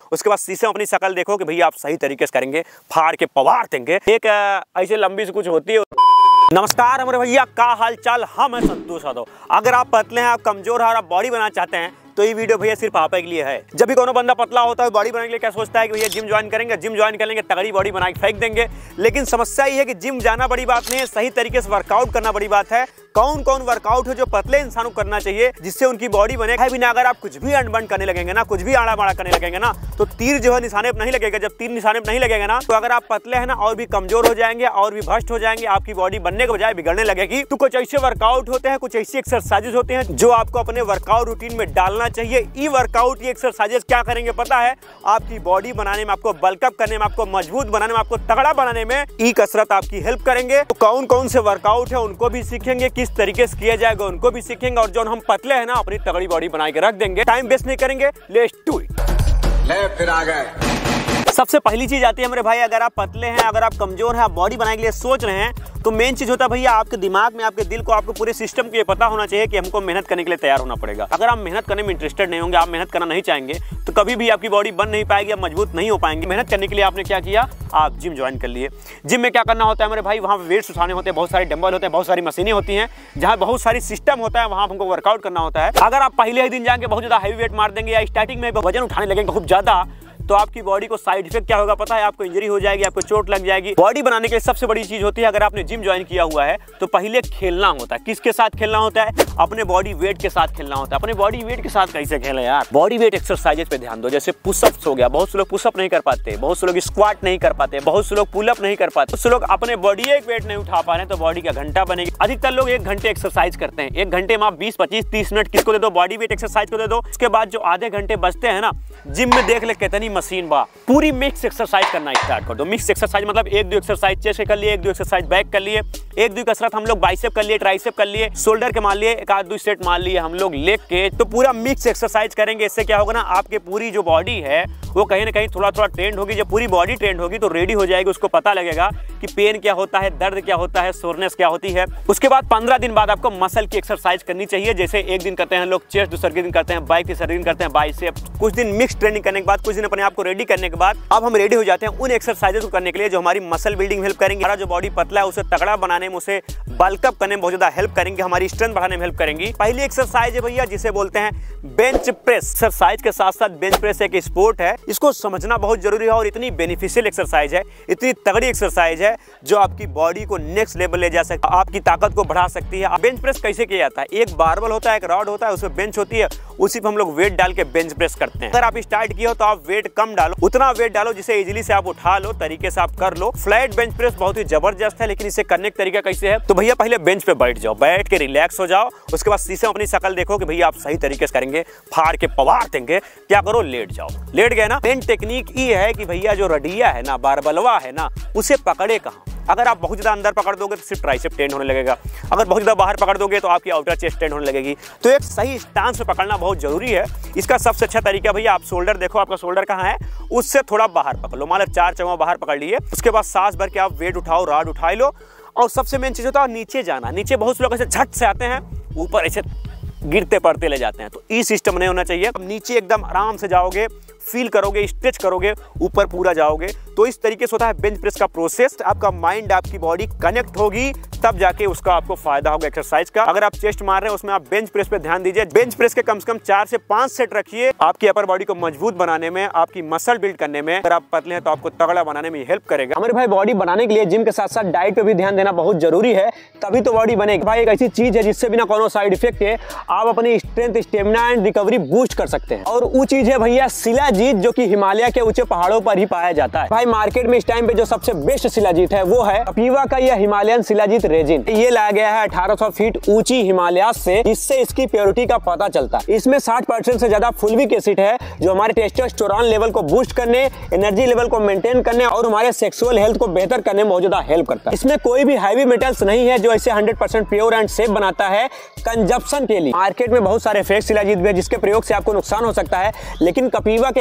उसके बाद शीशे में अपनी शक्ल देखो कि भैया आप सही तरीके से करेंगे, फाड़ के पवार देंगे। एक ऐसे लंबी से कुछ होती है। नमस्कार हमारे भैया, का हाल चाल। हम हैं संतोष यादव। अगर आप पतले हैं, आप कमजोर हैं और आप बॉडी बनाना चाहते हैं तो ये वीडियो भैया सिर्फ आप के लिए है। जब भी कोनो बंदा पतला होता है बॉडी बनाने के लिए क्या सोचता है कि भैया जिम ज्वाइन करेंगे, जिम ज्वाइन करेंगे तगड़ी बॉडी बना के फेंक देंगे। लेकिन समस्या ये है कि जिम जाना बड़ी बात नहीं है, सही तरीके से वर्कआउट करना बड़ी बात है। कौन कौन वर्कआउट है जो पतले इंसानों को करना चाहिए जिससे उनकी बॉडी बने। है बिना अगर आप कुछ भी अनबन करने लगेंगे ना, कुछ भी आड़ा बाड़ा करने लगेंगे ना, तो तीर जो है निशाने पर नहीं लगेगा। जब तीर निशाने पर नहीं लगेगा ना, तो अगर आप पतले हैं ना और भी कमजोर हो जाएंगे और भी भ्रष्ट हो जाएंगे, आपकी बॉडी बनने के बजाय बिगड़ने लगेगी। तो कुछ ऐसे वर्कआउट होते हैं, कुछ ऐसी एक्सरसाइजेज होते हैं जो आपको अपने वर्कआउट रूटीन में डालना चाहिए। ई वर्कआउट, ये एक्सरसाइजेज क्या करेंगे पता है? आपकी बॉडी बनाने में, आपको बल्कअप करने में, आपको मजबूत बनाने में, आपको तगड़ा बनाने में ई कसरत आपकी हेल्प करेंगे। तो कौन कौन से वर्कआउट है उनको भी सीखेंगे, किस तरीके से किया जाएगा उनको भी सीखेंगे, और जो हम पतले हैं ना अपनी तगड़ी बॉडी बना के रख देंगे। टाइम वेस्ट नहीं करेंगे, लेट्स डू इट। ले फिर आ गए। सबसे पहली चीज आती है मेरे भाई, अगर आप पतले हैं, अगर आप कमजोर हैं, आप बॉडी बनाने के लिए सोच रहे हैं, तो मेन चीज होता है भैया आपके दिमाग में, आपके दिल को, आपको पूरे सिस्टम को ये पता होना चाहिए कि हमको मेहनत करने के लिए तैयार होना पड़ेगा। अगर आप मेहनत करने में इंटरेस्टेड नहीं होंगे, आप मेहनत करना नहीं चाहेंगे, तो कभी भी आपकी बॉडी बन नहीं पाएगी, आप मजबूत नहीं हो पाएंगे। मेहनत करने के लिए आपने क्या किया? आप जिम ज्वाइन कर लिए। जिम में क्या करना होता है मेरे भाई? वहाँ वेट्स उठाने होते हैं, बहुत सारे डंबल होते हैं, बहुत सारी मशीनें होती हैं, जहाँ बहुत सारी सिस्टम होता है, वहाँ हमको वर्कआउट करना होता है। अगर आप पहले ही दिन जाके बहुत ज्यादा हैवी वेट मार देंगे या स्टार्टिंग में वजन उठाने लगेंगे बहुत ज्यादा, तो आपकी बॉडी को साइड इफेक्ट क्या होगा पता है? आपको इंजरी हो जाएगी, आपको चोट लग जाएगी। बॉडी बनाने के लिए सबसे बड़ी चीज होती है, अगर आपने जिम ज्वाइन किया हुआ है तो पहले खेलना होता है। किसके साथ खेलना होता है? अपने बॉडी वेट के साथ खेलना होता है। अपने बॉडी वेट के साथ कैसे खेले यार? बॉडी वेट एक्सरसाइजेस पे ध्यान दो। जैसे पुशअप्स हो गया, बहुत से लोग पुशअप नहीं कर पाते, बहुत से लोग स्क्वाट नहीं कर पाते, बहुत से लोग पुलअप नहीं कर पाते, बहुत से लोग अपने बॉडी एक वेट नहीं उठा पा रहे, तो बॉडी का घंटा बनेगी। अधिकतर लोग 1 घंटे एक्सरसाइज करते हैं। 1 घंटे में आप 20, 25, 30 मिनट किसको दे दो? बॉडी वेट एक्सरसाइज को दे दो। उसके बाद जो आधे घंटे बचते हैं ना, जिम में देख ले कितनी मशीन बा, पूरी मिक्स एक्सरसाइज करना स्टार्ट कर दो। मिक्स एक्सरसाइज मतलब 1-2 एक्सरसाइज चेस्ट कर लिए, 1-2 एक्सरसाइज बैक कर लिए, 1-2 कसरत हम लोग बाइसेप कर लिए, ट्राइसेप कर लिए, शोल्डर के मान लिए, 1-2 सेट मान लिए हम लोग लेग के। तो पूरा मिक्स एक्सरसाइज करेंगे। इससे क्या होगा ना, आपके पूरी जो बॉडी है वो कहीं ना कहीं थोड़ा थोड़ा ट्रेंड होगी। जब पूरी बॉडी ट्रेंड होगी तो रेडी हो जाएगी, उसको पता लगेगा कि पेन क्या होता है, दर्द क्या होता है, सोरनेस क्या होती है। उसके बाद 15 दिन बाद आपको मसल की एक्सरसाइज करनी चाहिए। जैसे एक दिन करते हैं लोग चेस्ट, दूसरे दिन करते हैं बैक, तीसरे दिन करते हैं बाइसेप। कुछ दिन मिक्स ट्रेनिंग करने के बाद, कुछ दिन अपने आप को रेडी करने के बाद अब हम रेडी हो जाते हैं उन एक्सरसाइजेस को करने के लिए जो हमारी मसल बिल्डिंग में हेल्प करेंगे। हमारा जो बॉडी पतला है उसे तगड़ा बनाने में, उसे बल्कअप करने में बहुत ज्यादा हेल्प करेंगे, हमारी स्ट्रेंथ बढ़ाने में हेल्प करेंगी। पहली एक्सरसाइज है भैया जिसे बोलते हैं बेंच प्रेस। एक्सरसाइज के साथ साथ बेंच प्रेस एक स्पोर्ट है, इसको समझना बहुत जरूरी है और इतनी बेनिफिशियल एक्सरसाइज है, इतनी तगड़ी एक्सरसाइज है जो आपकी बॉडी को नेक्स्ट लेवल ले जा सकती है, आपकी ताकत को बढ़ा सकती है। बेंच प्रेस कैसे किया जाता है? एक बारबल होता है, एक रॉड होता है, उसमें बेंच होती है, उसी पर हम लोग वेट डाल के बेंच प्रेस करते हैं। अगर आप स्टार्ट किए हो तो आप वेट कम डालो, उतना वेट डालो जिसे इजीली से आप उठा लो, तरीके से आप कर लो। फ्लैट बेंच प्रेस बहुत ही जबरदस्त है, लेकिन इसे करने का तरीका कैसे है? तो भैया पहले बेंच पे बैठ जाओ, बैठ के रिलैक्स हो जाओ। उसके बाद शीशे में अपनी शक्ल देखो कि भैया आप सही तरीके से करेंगे, फाड़ के पवार देंगे। क्या करो? लेट जाओ। लेट गए ना? मेन टेक्निक ये है कि भैया जो रडिया है ना, बारबलवा है ना, उसे पकड़े कहाँ। अगर आप बहुत ज्यादा अंदर पकड़ दोगे तो सिर्फ ट्राइसेप टेंड होने लगेगा, अगर बहुत ज्यादा बाहर पकड़ दोगे तो आपकी आउटर चेस्ट टेंड होने लगेगी। तो एक सही स्टांस पे पकड़ना बहुत जरूरी है। इसका सबसे अच्छा तरीका भैया, आप शोल्डर देखो, आपका शोल्डर कहाँ है, उससे थोड़ा बाहर पकड़ लो, मतलब 4 चौवा बाहर पकड़ लिए। उसके बाद सांस भर के आप वेट उठाओ, रॉड उठा लो। और सबसे मेन चीज होता है नीचे जाना। नीचे बहुत से लोग ऐसे झट से आते हैं, ऊपर ऐसे गिरते पड़ते ले जाते हैं, तो ई सिस्टम नहीं होना चाहिए। नीचे एकदम आराम से जाओगे, फील करोगे, स्ट्रेच करोगे, ऊपर पूरा जाओगे। तो इस तरीके से होता है बेंच प्रेस का प्रोसेस। आपका माइंड, आपकी बॉडी कनेक्ट होगी, तब जाके उसका आपको फायदा होगा एक्सरसाइज का। अगर आप चेस्ट मार रहे हैं उसमें आप बेंच प्रेस पे ध्यान दीजिए। बेंच प्रेस के कम से कम 4 से 5 सेट रखिए, आपकी अपर बॉडी को मजबूत बनाने में, आपकी मसल बिल्ड करने में। अगर आप पतले हैं तो आपको तगड़ा बनाने में हेल्प करेगा। हमारे भाई बॉडी बनाने के लिए जिम के साथ साथ डाइट पे भी ध्यान देना बहुत जरूरी है, तभी तो बॉडी बनेगी। भाई एक ऐसी चीज है जिससे बिना कोनो साइड इफेक्ट है आप अपनी strength, stamina and recovery boost कर सकते हैं। और वो चीज है भैया शिलाजीत, जो कि हिमालय के ऊंचे पहाड़ों पर ही पाया जाता है। भाई मार्केट में इस टाइम पे जो सबसे बेस्ट शिलाजीत है वो है कपीवा का यह हिमालयन शिलाजीत रेजिन। ये लाया गया है 1800 फीट ऊंची हिमालय से, जिससे इसकी प्योरिटी का पता चलता है। इसमें 60% से ज्यादा फुल्विक एसिड है, जो हमारे टेस्टोस्टेरोन लेवल को बूस्ट करने, एनर्जी लेवल को मेंटेन करने और हमारे सेक्सुअल हेल्थ को बेहतर करने में बहुत ज्यादा हेल्प करता है। इसमें कोई भी हैवी मेटल्स नहीं है, जो इसे 100% प्योर एंड सेफ बनाता है कंजप्शन के लिए। मार्केट में बहुत सारे फेक शिलाजीत भी है जिसके प्रयोग से आपको नुकसान हो सकता है, लेकिन कपीवा के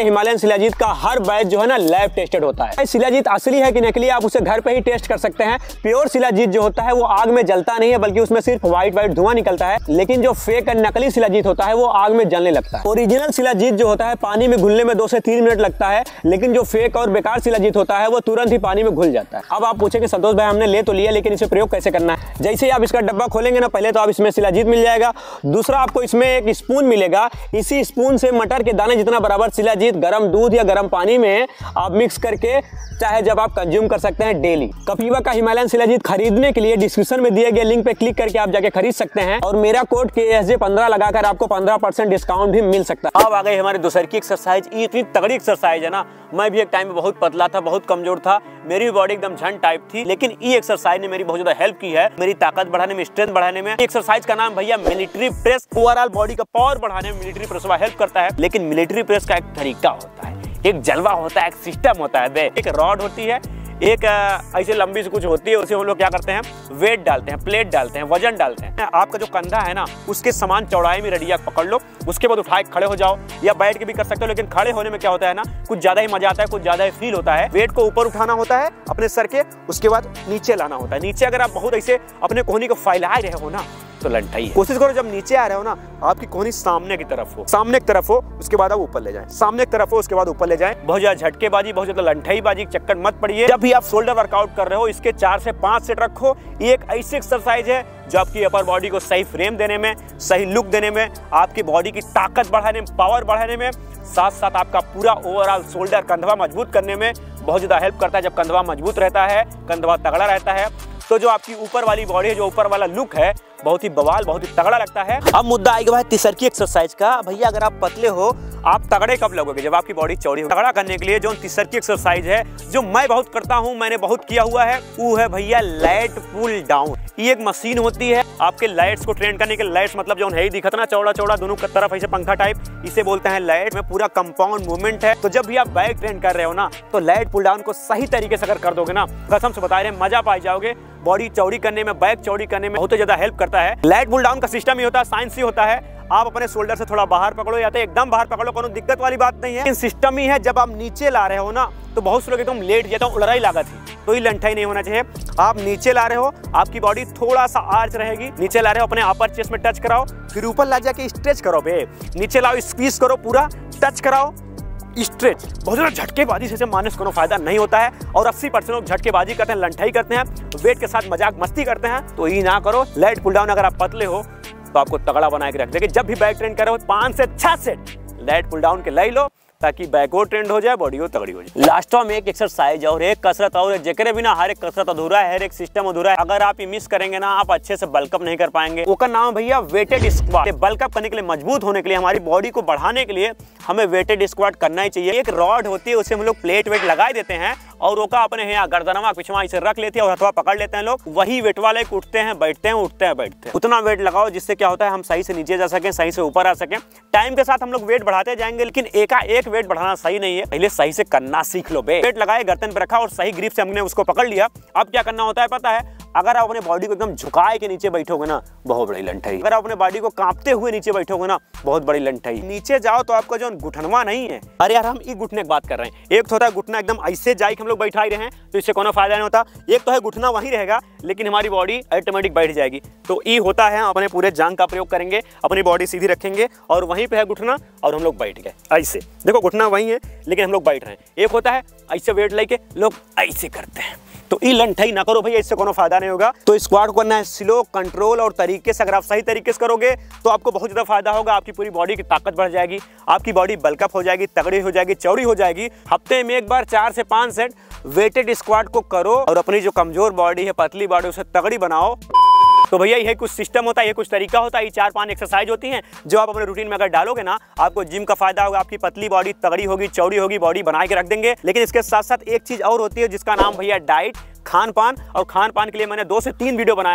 हिमालयन शिलाजीत का हर बैच जो है ना लैब टेस्टेड होता है। शिलाजीत असली है कि नकली आप उसे घर पे ही टेस्ट कर सकते हैं। प्योर शिलाजीत जो होता है वो आग में जलता नहीं है, बल्कि उसमें सिर्फ व्हाइट धुआं निकलता है। लेकिन जो फेक और नकली शिलाजीत होता है वो आग में जलने लगता है। ओरिजिनल शिलाजीत जो होता है पानी में घुलने में 2 से 3 मिनट लगता है, लेकिन जो फेक और बेकार शिलाजीत होता है वो तुरंत ही पानी में घुल जाता है। अब आप पूछे कि संतोष भाई हमने ले तो लिया, लेकिन इसे प्रयोग कैसे करना है। जैसे ही आप इसका डब्बा खोलेंगे ना, पहले तो आप इसमें शिलाजीत मिल जाएगा, दूसरा आपको इसमें एक स्पून मिलेगा। इसी स्पून से मटर के दाने जितना बराबर शिलाजीत गर्म दूध या गर्म पानी में आप मिक्स करके चाहे जब आप कंज्यूम कर सकते हैं डेली। कपिवा का हिमालयन शिलाजीत खरीदने के लिए डिस्क्रिप्शन में दिए गए लिंक पे क्लिक करके आप जाके खरीद सकते हैं और मेरा कोड KSJ15 लगाकर आपको 15% डिस्काउंट भी मिल सकता है। अब आ गई हमारी दूसरी की एक्सरसाइज। ये इतनी तगड़ी एक्सरसाइज है ना, मैं भी एक टाइम में बहुत पतला था, बहुत कमजोर था, मेरी बॉडी एकदम झंड टाइप थी, लेकिन ये एक्सरसाइज ने मेरी बहुत ज्यादा हेल्प की है, मेरी ताकत बढ़ाने में, स्ट्रेंथ बढ़ाने में। एक्सरसाइज का नाम भैया मिलिट्री प्रेस। ओवरऑल बॉडी का पावर बढ़ाने में मिलिट्री प्रेस हेल्प करता है। लेकिन मिलिट्री प्रेस का एक तरीका होता है, एक जलवा होता है, एक सिस्टम होता है। एक रॉड होती है, एक ऐसे लंबी से कुछ होती है, उसे हम लोग क्या करते हैं, वेट डालते हैं, प्लेट डालते हैं, वजन डालते हैं। आपका जो कंधा है ना, उसके समान चौड़ाई में रडिया पकड़ लो, उसके बाद उठाए खड़े हो जाओ, या बैठ के भी कर सकते हो। लेकिन खड़े होने में क्या होता है ना, कुछ ज्यादा ही मजा आता है, कुछ ज्यादा ही फील होता है। वेट को ऊपर उठाना होता है अपने सर के, उसके बाद नीचे लाना होता है। नीचे अगर आप बहुत ऐसे अपने कोहनी को फैला रहे हो ना, तो लंठाई है। कोशिश करो जब नीचे आ रहे हो ना, आपकी कोहनी सामने की तरफ हो, सामने की तरफ हो, उसके बाद आप ऊपर ले जाएं, सामने की तरफ हो, उसके बाद ऊपर ले जाएं। बहुत ज्यादा झटकेबाजी, बहुत ज्यादा लंठाईबाजी के चक्कर मत पड़िए। जब भी आप शोल्डर वर्कआउट कर रहे हो, इसके 4 से 5 सेट रखो। ये एक ऐसी एक्सरसाइज है जो आपकी अपर बॉडी को सही फ्रेम देने में, सही लुक देने में, आपकी बॉडी की ताकत बढ़ाने में, पावर बढ़ाने में, साथ साथ आपका पूरा ओवरऑल शोल्डर कंधवा मजबूत करने में बहुत ज्यादा हेल्प करता है। जब कंधवा मजबूत रहता है, कंधवा तगड़ा रहता है, तो जो आपकी ऊपर वाली बॉडी है, जो ऊपर वाला लुक है, बहुत ही बवाल, बहुत ही तगड़ा लगता है। अब मुद्दा आएगा भाई तीसरी एक्सरसाइज का। भैया अगर आप पतले हो, आप तगड़े कब लगोगे, जब आपकी बॉडी चौड़ी हो। तगड़ा करने के लिए जो तीसरी एक्सरसाइज है, जो मैं बहुत करता हूं, मैंने बहुत किया हुआ है, वो है भैया लैट पुल डाउन। ये एक मशीन होती है आपके लैट्स को ट्रेन करने के। लैट्स मतलब जो है दिखता ना, चौड़ा चौड़ा दोनों तरफ ऐसे पंखा टाइप, इसे बोलते हैं लैट। में पूरा कंपाउंड मूवमेंट है। तो जब भी आप बैक ट्रेन कर रहे हो ना, तो लैट पुल डाउन को सही तरीके से अगर कर दोगे ना, कसम से बता रहे हैं, मजा पाई जाओगे। बॉडी चौड़ी करने में, बैक चौड़ी करने में बहुत ज्यादा हेल्प करता है। लैट पुल डाउन का सिस्टम ही होता है, साइंस ही होता है। आप अपने शोल्डर से थोड़ा बाहर पकड़ो या तो एकदम बाहर पकड़ो, कोनो दिक्कत वाली बात नहीं है। सिस्टम ही है, जब आप नीचे ला रहे हो ना, तो बहुत से लोग एकदम लेट जाता हूँ, उड़ाई लागत ही, तो ये लंठाई नहीं होना चाहिए। आप नीचे ला रहे हो, आपकी बॉडी थोड़ा सा आर्च रहेगी। नीचे ला रहे हो, अपने अपर चेस्ट में टच कराओ, फिर ऊपर ला जाके स्ट्रेच करो बे। नीचे लाओ, स्क्वीज करो, पूरा टच कराओ, स्ट्रेच। बहुत ज्यादा झटकेबाजी से मारने से कोनो फायदा नहीं होता है। और 80% लोग झटकेबाजी करते हैं, लंठाई करते हैं, वेट के साथ मजाक मस्ती करते हैं, तो ये ना करो। लैट पुल डाउन अगर आप पतले हो तो आपको तगड़ा बना के रख देंगे। जब भी बैक ट्रेन कर रहे हो, 5 से 6 सेट लैट पुल डाउन के ले लो, ताकि बैक और ट्रेंड हो जाए, बॉडी हो तगड़ी हो जाए। लास्ट में एक एक्सरसाइज और एक कसरत और जेकरे बिना हर एक कसरत अधूरा है, हर एक सिस्टम अधूरा है। अगर आप ये मिस करेंगे ना, आप अच्छे से बल्कअप नहीं कर पाएंगे। उसका नाम भैया वेटेड स्क्वाट। बल्कअप करने के लिए, मजबूत होने के लिए, हमारी बॉडी को बढ़ाने के लिए हमें वेटेड स्क्वाट करना ही चाहिए। एक रॉड होती है, उसे हम लोग प्लेट वेट लगा देते हैं और ओका अपने यहाँ गर्दनवा पिछवा इसे रख लेते हैं और हथवा पकड़ लेते हैं लोग। वही वेट वाले उठते हैं, बैठते हैं, उठते हैं, बैठते हैं। उतना वेट लगाओ जिससे क्या होता है, हम सही से नीचे जा सकें, सही से ऊपर आ सकें। टाइम के साथ हम लोग वेट बढ़ाते जाएंगे, लेकिन एकाएक वेट बढ़ाना सही नहीं है। पहले सही से करना सीख लो बे। वेट लगाए, गर्दन पे रखा और सही ग्रिप से हमने उसको पकड़ लिया। अब क्या करना होता है पता है, अगर आप अपने बॉडी को एकदम झुकाए के नीचे बैठोगे ना, बहुत बड़ी लंठाई। अगर आप अपने बॉडी को कांपते हुए नीचे बैठोगे ना, बहुत बड़ी लंठाई। नीचे जाओ तो आपका जो घुटनवा नहीं है, अरे यार हम ई घुटने की बात कर रहे हैं। एक तो होता है घुटना एकदम ऐसे जाए हम लोग बैठा ही रहे हैं, तो इससे कोनो फायदा नहीं होता। एक तो है घुटना वहीं रहेगा, लेकिन हमारी बॉडी ऑटोमेटिक बैठ जाएगी। तो ई होता है, अपने पूरे जांग का प्रयोग करेंगे, अपनी बॉडी सीधी रखेंगे और वहीं पे है घुटना, और हम लोग बैठ गए ऐसे। देखो घुटना वहीं है, लेकिन हम लोग बैठ रहे हैं। एक होता है ऐसे वेट लेके लोग ऐसे करते हैं, तो ई लंठाई ना करो भैया, इससे कोनो फायदा नहीं होगा। तो स्क्वाट को करना है स्लो, कंट्रोल और तरीके से। अगर आप सही तरीके से करोगे तो आपको बहुत ज्यादा फायदा होगा। आपकी पूरी बॉडी की ताकत बढ़ जाएगी, आपकी बॉडी बल्कअप हो जाएगी, तगड़ी हो जाएगी, चौड़ी हो जाएगी। हफ्ते में एक बार 4 से 5 सेट वेटेड स्क्वाट को करो और अपनी जो कमजोर बॉडी है, पतली बॉडी, उसे तगड़ी बनाओ। तो भैया ये कुछ सिस्टम होता है, ये कुछ तरीका होता है, ये 4-5 एक्सरसाइज होती हैं जो आप अपने रूटीन में अगर डालोगे ना, आपको जिम का फायदा होगा, आपकी पतली बॉडी तगड़ी होगी, चौड़ी होगी, बॉडी बना के रख देंगे। लेकिन इसके साथ साथ एक चीज और होती है जिसका नाम भैया डाइट, खान पान। और खान पान के लिए मैंने 2 से 3 वीडियो बनाया है,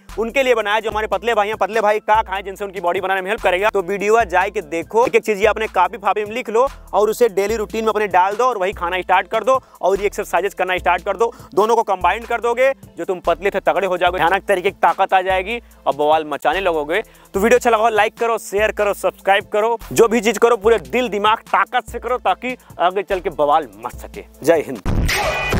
उनके लिए बनाया जो हमारे पतले भाई हैं। पतले भाई क्या खाएं जिनसे उनकी बॉडी बनाने में हेल्प करेगा। तो वीडियो जाए के देखो, एक एक चीज अपने कॉपी फापी में लिख लो और उसे डेली रूटीन में अपने डाल दो और वही खाना स्टार्ट कर दो और ये एक्सरसाइजेस करना स्टार्ट कर दो। दोनों को कंबाइन कर दोगे, जो तुम पतले थे तगड़े हो जाओगे, भयानक तरीके की ताकत आ जाएगी और बवाल मचाने लगोगे। तो वीडियो अच्छा लगा लाइक करो, शेयर करो, सब्सक्राइब करो, जो भी चीज करो पूरे दिल दिमाग ताकत से करो ताकि आगे चल के बवाल मच सके। जय हिंद।